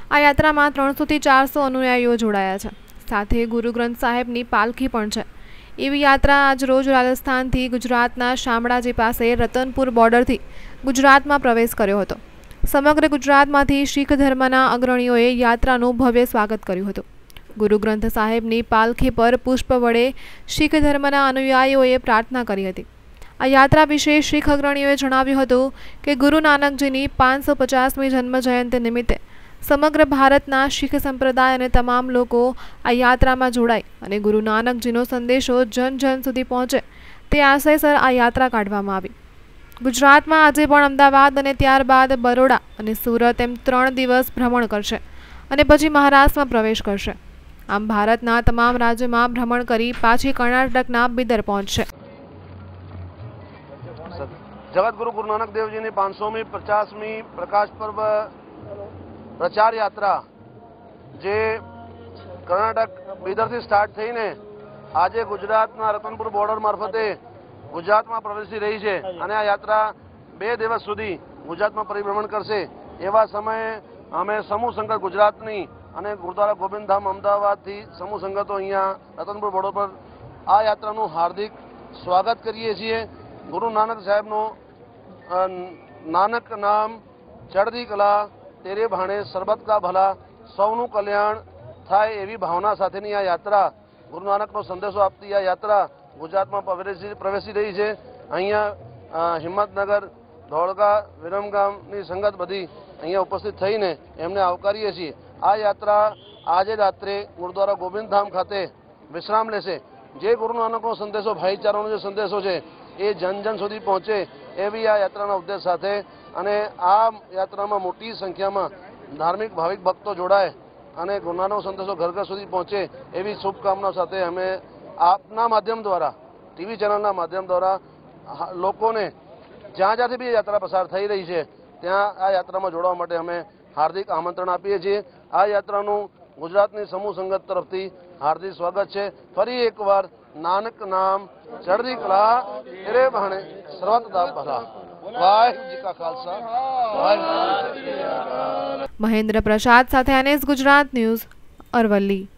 આ યાત્રામાં 300 થી 400 અનુયાયીઓ જોડાયા છે। સાથે ગુરુ ગ્રંથ સાહેબની પાલખી પણ છે। એવી યાત્રા આજ રોજ રાજસ્થાનથી ગુજરાતના શામળાજી પાસે રતનપુર બોર્ડરથી ગુજરાતમાં પ્રવેશ કર્યો હતો। સમગ્ર ગુજરાતમાંથી શીખ ધર્મના અગ્રણીઓએ યાત્રાનું ભવ્ય સ્વાગત કર્યું હતું। ગુરુ ગ્રંથ સાહેબની પાલખી પર પુષ્પ વડે શીખ ધર્મના અનુયાયીઓએ પ્રાર્થના કરી હતી। આ યાત્રા વિશે શીખ અગ્રણીઓએ જણાવ્યું હતું કે ગુરુ નાનકજીની 550મી જન્મ જયંતિ નિમિત્તે સમગ્ર ભારતના શીખ સંપ્રદાય અને તમામ લોકો આ યાત્રામાં જોડાય અને ગુરુ નાનકજીનો સંદેશો જન જન સુધી પહોંચે તે આશયસર આ યાત્રા કાઢવામાં આવી। ગુજરાતમાં આજે પણ અમદાવાદ અને ત્યારબાદ બરોડા અને સુરત એમ 3 દિવસ ભ્રમણ કરશે અને પછી મહારાષ્ટ્રમાં પ્રવેશ કરશે। આમ ભારતના તમામ રાજ્યોમાં ભ્રમણ કરી પાછી કર્ણાટકના બિદર પહોંચશે। જગતગુરુ ગુરુ નાનક દેવજીની 550મી પ્રકાશ પર્વ प्रचार यात्रा जे कर्नाटक बीदर थी स्टार्ट थईने आज गुजरात रतनपुर बॉर्डर मार्फते गुजरात में प्रवेशी रही है। आ यात्रा 2 दिवस सुधी गुजरात में परिभ्रमण करशे। एवा समय अमे समूह संगत गुजरातनी अने गुरुद्वारा गोविंद धाम अमदावाद थी समूह संगतो अहींया रतनपुर बॉर्डर पर आ यात्रानुं हार्दिक स्वागत करीए छीए। गुरु नानक साहेबनो नानक नाम चढ़ती कला तेरे भाणे सरबत का भला सौनु कल्याण थाय एवी भावना साथेनी आ यात्रा गुरु नानकनो संदेशो आपती आ यात्रा गुजरात में प्रवेशी रही है। अहींया हिम्मतनगर धोळका विरमगामनी संगत बधी अहींया उपस्थित थईने एमने आवकारीए छीए। आ यात्रा आज रात्रे गुरुद्वारा गोविंद धाम खाते विश्राम लेशे। जे गुरु नानकनो संदेशो भाईचारानो जे संदेशो छे ए जन जन सुधी पहोंचे एवी आ यात्राना उद्देश्य साथे अने आ यात्रा में मोटी संख्या में धार्मिक भाविक भक्तों जोड़ाए अने गुरु नानक संदेशो घर घर सुधी पहुँचे एवी शुभकामना साथे हमें आपना माध्यम द्वारा टीवी चैनलना माध्यम द्वारा लोगों ने ज्यां ज्यांथी बी यात्रा पसार थई रही है त्यां आ यात्रा में जोड़वा माटे अमे हार्दिक आमंत्रण आपीए छीए। आ यात्रानुं गुजरातनी समूह संगत तरफथी हार्दिक स्वागत है। फरी एकवार नानक नाम चढ़ती कला तेरे भाणे सर्वत दा भला। महेंद्र प्रसाद साथे NS गुजरात न्यूज अरवली।